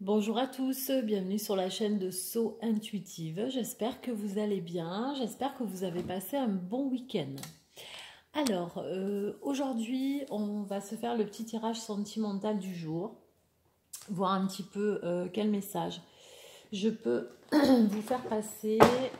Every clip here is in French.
Bonjour à tous, bienvenue sur la chaîne de So Intuitive. J'espère que vous allez bien, j'espère que vous avez passé un bon week-end. Alors, aujourd'hui, on va se faire le petit tirage sentimental du jour, voir un petit peu quel message je peux vous faire passer.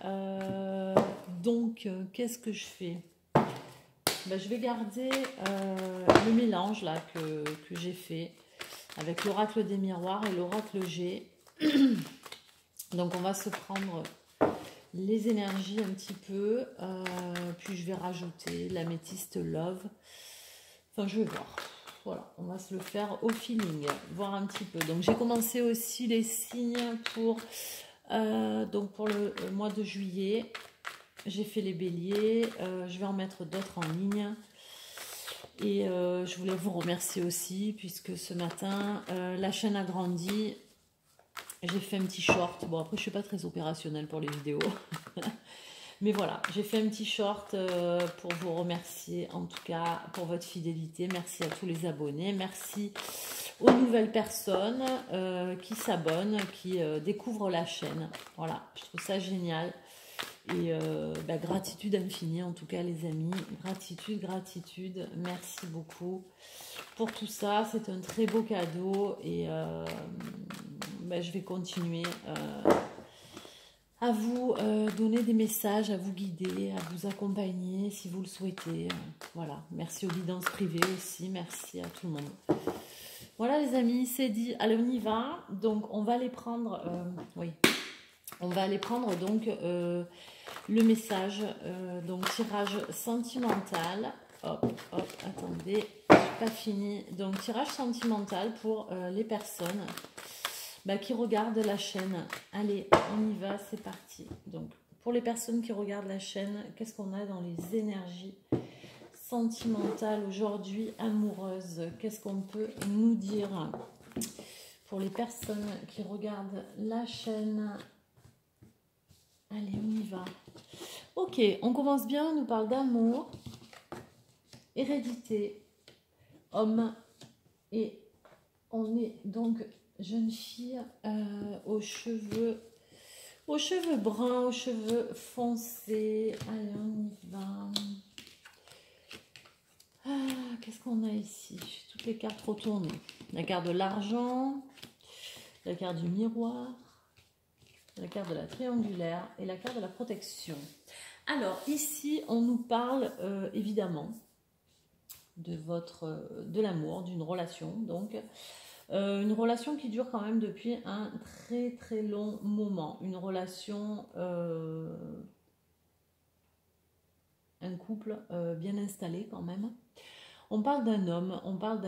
Qu'est-ce que je fais? Je vais garder le mélange là que j'ai fait avec l'oracle des miroirs et l'oracle G. Donc on va se prendre les énergies un petit peu, puis je vais rajouter l'améthyste Love. Enfin, je vais voir. Voilà, on va se le faire au feeling, voir un petit peu. Donc j'ai commencé aussi les signes pour le mois de juillet. J'ai fait les béliers, je vais en mettre d'autres en ligne. Et je voulais vous remercier aussi, puisque ce matin, la chaîne a grandi. J'ai fait un petit short. Bon, après, je ne suis pas très opérationnelle pour les vidéos. Mais voilà, j'ai fait un petit short pour vous remercier, en tout cas, pour votre fidélité. Merci à tous les abonnés. Merci aux nouvelles personnes qui s'abonnent, qui découvrent la chaîne. Voilà, je trouve ça génial. Et gratitude infinie, en tout cas, les amis. Gratitude, gratitude. Merci beaucoup pour tout ça. C'est un très beau cadeau. Et je vais continuer à vous donner des messages, à vous guider, à vous accompagner si vous le souhaitez. Voilà. Merci aux guidances privées aussi. Merci à tout le monde. Voilà, les amis, c'est dit. Allez, on y va. Donc, on va aller prendre... oui. On va aller prendre donc le message, donc tirage sentimental. Hop, hop, attendez, j'ai pas fini. Donc tirage sentimental pour les personnes qui regardent la chaîne. Allez, on y va, c'est parti. Donc pour les personnes qui regardent la chaîne, qu'est-ce qu'on a dans les énergies sentimentales aujourd'hui, amoureuses? Qu'est-ce qu'on peut nous dire pour les personnes qui regardent la chaîne? Allez, on y va. Ok, on commence bien, on nous parle d'amour, hérédité, homme, et on est donc jeune fille aux cheveux bruns, aux cheveux foncés. Allez, on y va. Qu'est-ce qu'on a ici? Toutes les cartes retournées. La carte de l'argent, la carte du miroir, la carte de la triangulaire et la carte de la protection. Alors ici on nous parle évidemment de l'amour, d'une relation, donc une relation qui dure quand même depuis un très très long moment, une relation, un couple bien installé quand même. On parle d'un homme,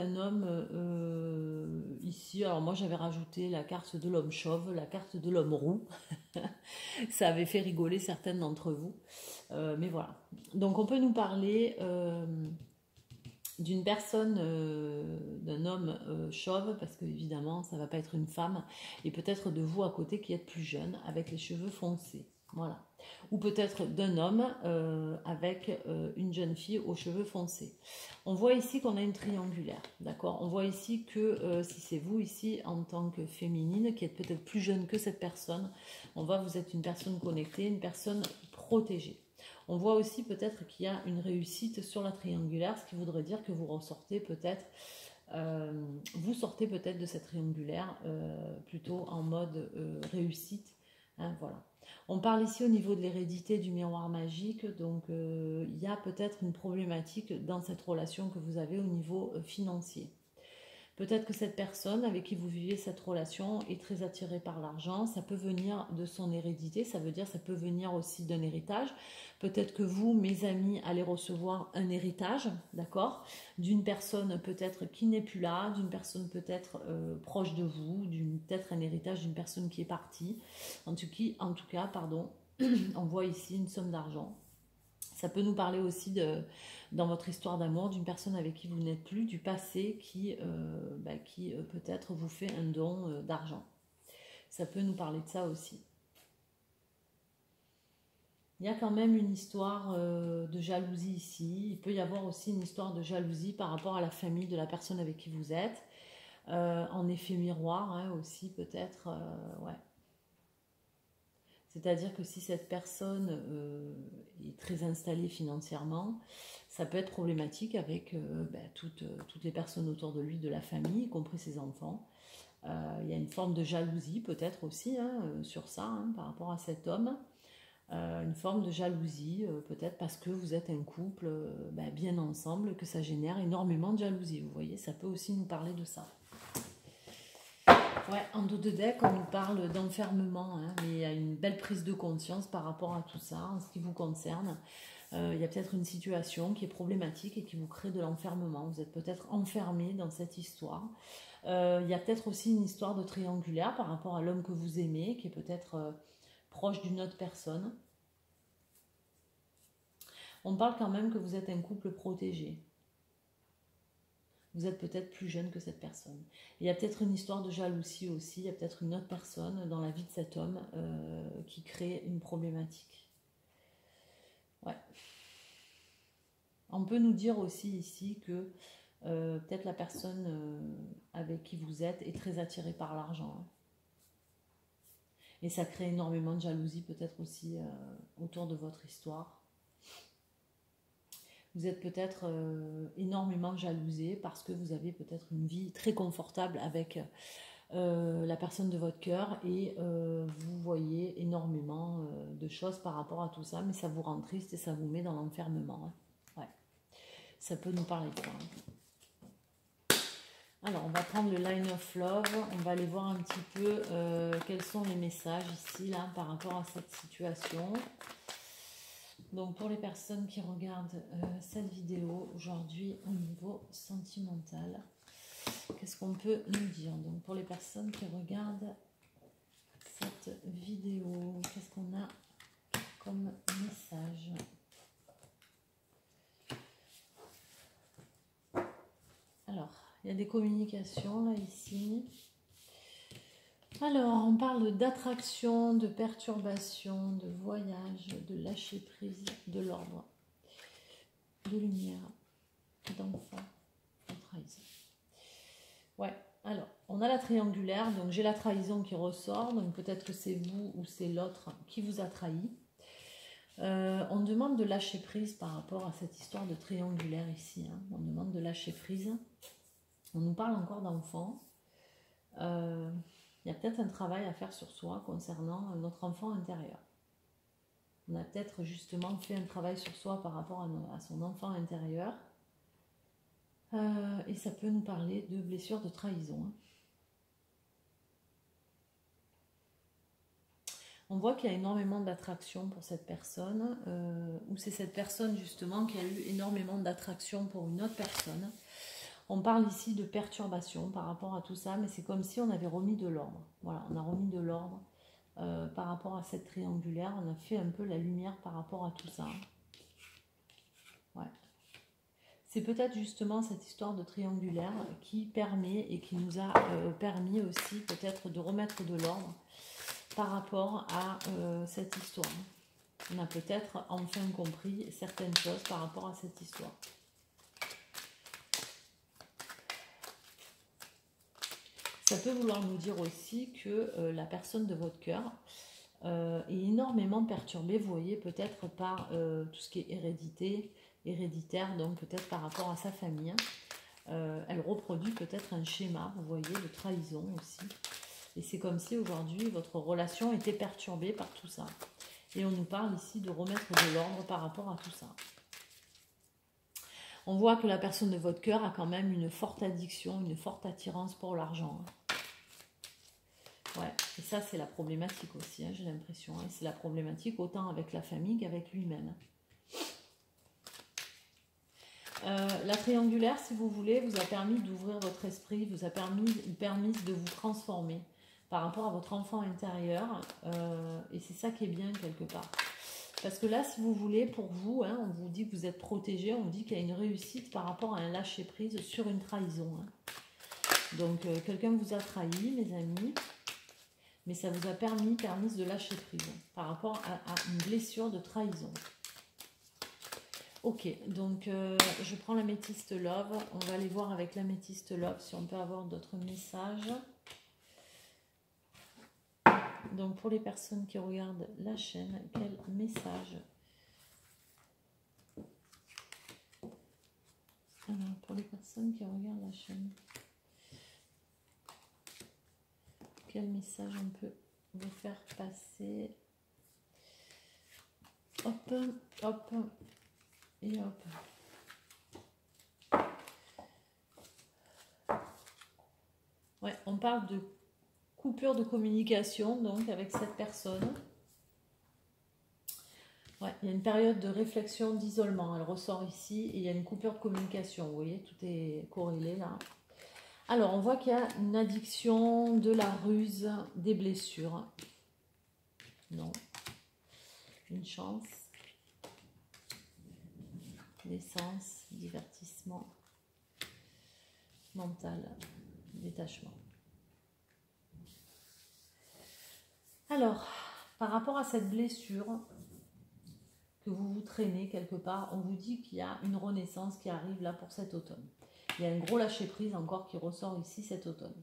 ici. Alors moi j'avais rajouté la carte de l'homme chauve, la carte de l'homme roux. Ça avait fait rigoler certaines d'entre vous. Mais voilà. Donc on peut nous parler d'une personne, d'un homme chauve, parce que évidemment ça ne va pas être une femme, et peut-être de vous à côté qui êtes plus jeune, avec les cheveux foncés. Voilà. Ou peut-être d'un homme avec une jeune fille aux cheveux foncés. On voit ici qu'on a une triangulaire, d'accord? On voit ici que si c'est vous ici en tant que féminine, qui êtes peut-être plus jeune que cette personne, on voit que vous êtes une personne connectée, une personne protégée. On voit aussi peut-être qu'il y a une réussite sur la triangulaire, ce qui voudrait dire que vous ressortez peut-être, vous sortez peut-être de cette triangulaire plutôt en mode réussite. Hein, voilà. On parle ici au niveau de l'hérédité du miroir magique, donc il y a peut-être une problématique dans cette relation que vous avez au niveau financier. Peut-être que cette personne avec qui vous vivez cette relation est très attirée par l'argent, ça peut venir de son hérédité, ça veut dire ça peut venir aussi d'un héritage. Peut-être que vous, mes amis, allez recevoir un héritage, d'accord, d'une personne peut-être qui n'est plus là, d'une personne peut-être proche de vous, peut-être un héritage d'une personne qui est partie. En tout cas, pardon, on voit ici une somme d'argent. Ça peut nous parler aussi dans votre histoire d'amour d'une personne avec qui vous n'êtes plus, du passé qui peut-être vous fait un don d'argent. Ça peut nous parler de ça aussi. Il y a quand même une histoire de jalousie ici. Il peut y avoir aussi une histoire de jalousie par rapport à la famille de la personne avec qui vous êtes. en effet miroir hein, aussi peut-être, ouais. C'est-à-dire que si cette personne est très installée financièrement, ça peut être problématique avec toutes les personnes autour de lui, de la famille, y compris ses enfants. Il y a une forme de jalousie peut-être aussi hein, sur ça, hein, par rapport à cet homme. Une forme de jalousie, peut-être parce que vous êtes un couple bien ensemble, que ça génère énormément de jalousie. Vous voyez, ça peut aussi nous parler de ça. Ouais, en dos de deck, on nous parle d'enfermement, hein, mais il y a une belle prise de conscience par rapport à tout ça, en ce qui vous concerne. Il y a peut-être une situation qui est problématique et qui vous crée de l'enfermement. Vous êtes peut-être enfermé dans cette histoire. Il y a peut-être aussi une histoire de triangulaire par rapport à l'homme que vous aimez, qui est peut-être proche d'une autre personne. On parle quand même que vous êtes un couple protégé. Vous êtes peut-être plus jeune que cette personne. Il y a peut-être une histoire de jalousie aussi, il y a peut-être une autre personne dans la vie de cet homme qui crée une problématique. Ouais. On peut nous dire aussi ici que peut-être la personne avec qui vous êtes est très attirée par l'argent. Hein. Et ça crée énormément de jalousie peut-être aussi autour de votre histoire. Vous êtes peut-être énormément jalousé parce que vous avez peut-être une vie très confortable avec la personne de votre cœur et vous voyez énormément de choses par rapport à tout ça, mais ça vous rend triste et ça vous met dans l'enfermement. Hein. Ouais. Ça peut nous parler de ça. Hein. Alors, on va prendre le Line of Love, on va aller voir un petit peu quels sont les messages ici, là, par rapport à cette situation. Donc pour les personnes qui regardent cette vidéo aujourd'hui au niveau sentimental, qu'est-ce qu'on peut nous dire? Donc pour les personnes qui regardent cette vidéo, qu'est-ce qu'on a comme message? Alors, il y a des communications là ici. Alors, on parle d'attraction, de perturbation, de voyage, de lâcher prise, de l'ordre, de lumière, d'enfant, de trahison. Ouais, alors, on a la triangulaire, donc j'ai la trahison qui ressort, donc peut-être que c'est vous ou c'est l'autre qui vous a trahi. On demande de lâcher prise par rapport à cette histoire de triangulaire ici. Hein. On demande de lâcher prise. On nous parle encore d'enfant. Il y a peut-être un travail à faire sur soi concernant notre enfant intérieur. On a peut-être justement fait un travail sur soi par rapport à son enfant intérieur. Et ça peut nous parler de blessures de trahison. Hein. On voit qu'il y a énormément d'attraction pour cette personne, ou c'est cette personne justement qui a eu énormément d'attraction pour une autre personne. On parle ici de perturbation par rapport à tout ça, mais c'est comme si on avait remis de l'ordre. Voilà, on a remis de l'ordre par rapport à cette triangulaire. On a fait un peu la lumière par rapport à tout ça. Ouais. C'est peut-être justement cette histoire de triangulaire qui permet et qui nous a permis aussi peut-être de remettre de l'ordre par rapport à cette histoire. On a peut-être enfin compris certaines choses par rapport à cette histoire. Ça peut vouloir nous dire aussi que la personne de votre cœur est énormément perturbée, vous voyez, peut-être par tout ce qui est héréditaire, donc peut-être par rapport à sa famille. Elle reproduit peut-être un schéma, vous voyez, de trahison aussi. Et c'est comme si aujourd'hui votre relation était perturbée par tout ça. Et on nous parle ici de remettre de l'ordre par rapport à tout ça. On voit que la personne de votre cœur a quand même une forte addiction, une forte attirance pour l'argent. Ouais, et ça c'est la problématique aussi, hein, j'ai l'impression. Et c'est la problématique autant avec la famille qu'avec lui-même. La triangulaire, si vous voulez, vous a permis d'ouvrir votre esprit, vous a permis de vous transformer par rapport à votre enfant intérieur. Et c'est ça qui est bien quelque part. Parce que là, si vous voulez, pour vous, hein, on vous dit que vous êtes protégé, on vous dit qu'il y a une réussite par rapport à un lâcher-prise sur une trahison. Hein. Donc, quelqu'un vous a trahi, mes amis, mais ça vous a permis de lâcher prise par rapport à une blessure de trahison. Ok, donc je prends l'améthyste Love. On va aller voir avec l'améthyste Love si on peut avoir d'autres messages. Donc pour les personnes qui regardent la chaîne, quel message? Alors pour les personnes qui regardent la chaîne, quel message on peut vous faire passer? Hop, hop et hop. Ouais, on parle de coupure de communication donc avec cette personne. Ouais, il y a une période de réflexion, d'isolement. Elle ressort ici et il y a une coupure de communication. Vous voyez, tout est corrélé là. Alors, on voit qu'il y a une addiction, de la ruse, des blessures. Non. Une chance. Naissance, divertissement. Mental, détachement. Alors, par rapport à cette blessure que vous vous traînez quelque part, on vous dit qu'il y a une renaissance qui arrive là pour cet automne. Il y a un gros lâcher-prise encore qui ressort ici cet automne.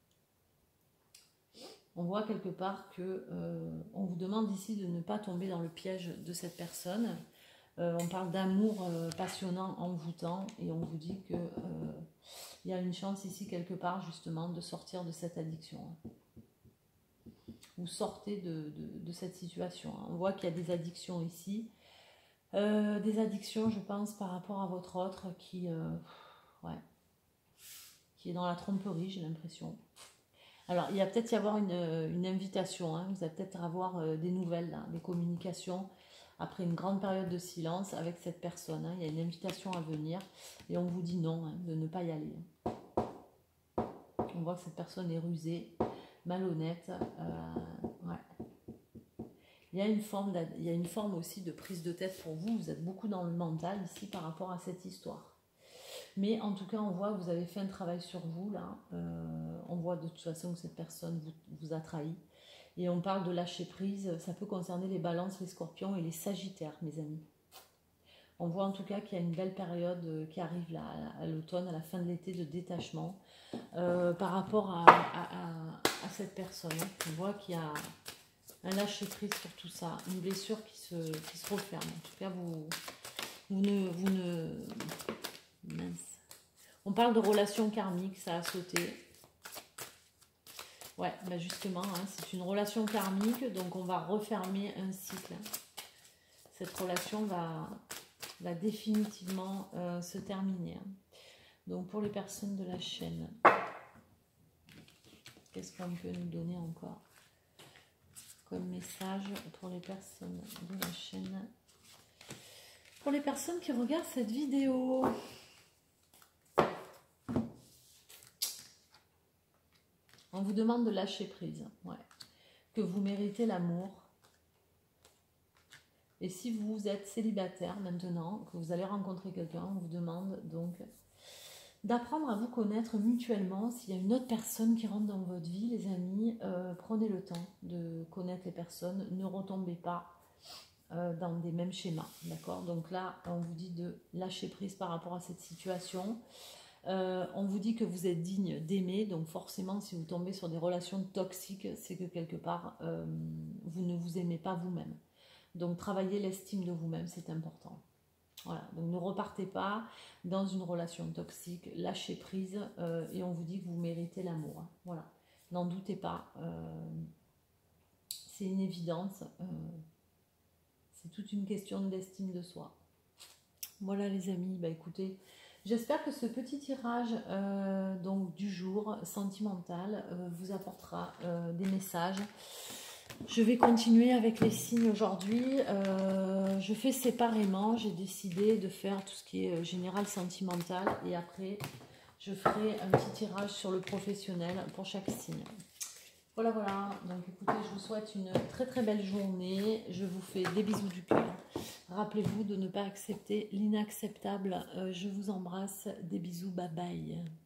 On voit quelque part que on vous demande ici de ne pas tomber dans le piège de cette personne. On parle d'amour passionnant, envoûtant, et on vous dit que il y a une chance ici quelque part justement de sortir de cette addiction. Vous sortez de cette situation. On voit qu'il y a des addictions ici. Des addictions, je pense, par rapport à votre autre qui est dans la tromperie, j'ai l'impression. Alors, il va peut-être y avoir une invitation. Vous allez peut-être avoir des nouvelles, là, des communications après une grande période de silence avec cette personne. Il y a une invitation à venir et on vous dit non, de ne pas y aller. On voit que cette personne est rusée, malhonnête. Il y a une forme aussi de prise de tête pour vous. Vous êtes beaucoup dans le mental ici par rapport à cette histoire. Mais en tout cas, on voit que vous avez fait un travail sur vous là. On voit de toute façon que cette personne vous a trahi. Et on parle de lâcher prise. Ça peut concerner les balances, les scorpions et les sagittaires, mes amis. On voit en tout cas qu'il y a une belle période qui arrive là, à l'automne, à la fin de l'été, de détachement par rapport à cette personne. On voit qu'il y a un lâcher prise sur tout ça, une blessure qui se referme. En tout cas, vous ne... Mince. On parle de relation karmique, ça a sauté. Ouais, bah justement, c'est une relation karmique, donc on va refermer un cycle. Cette relation va définitivement se terminer. Donc pour les personnes de la chaîne, qu'est-ce qu'on peut nous donner encore comme message pour les personnes de la chaîne? Pour les personnes qui regardent cette vidéo, on vous demande de lâcher prise, que vous méritez l'amour. Et si vous êtes célibataire maintenant, que vous allez rencontrer quelqu'un, on vous demande donc d'apprendre à vous connaître mutuellement. S'il y a une autre personne qui rentre dans votre vie, les amis, prenez le temps de connaître les personnes, ne retombez pas dans des mêmes schémas, d'accord? Donc là, on vous dit de lâcher prise par rapport à cette situation. On vous dit que vous êtes digne d'aimer, donc forcément si vous tombez sur des relations toxiques, c'est que quelque part vous ne vous aimez pas vous-même. Donc travaillez l'estime de vous-même, c'est important. Voilà, donc ne repartez pas dans une relation toxique, lâchez prise et on vous dit que vous méritez l'amour. Voilà, n'en doutez pas, c'est une évidence, c'est toute une question d'estime de soi. Voilà les amis, bah écoutez, j'espère que ce petit tirage donc du jour sentimental vous apportera des messages. Je vais continuer avec les signes aujourd'hui. Je fais séparément. J'ai décidé de faire tout ce qui est général sentimental et après je ferai un petit tirage sur le professionnel pour chaque signe. Voilà, voilà. Donc écoutez, je vous souhaite une très très belle journée. Je vous fais des bisous du cœur. Rappelez-vous de ne pas accepter l'inacceptable. Je vous embrasse. Des bisous. Bye bye.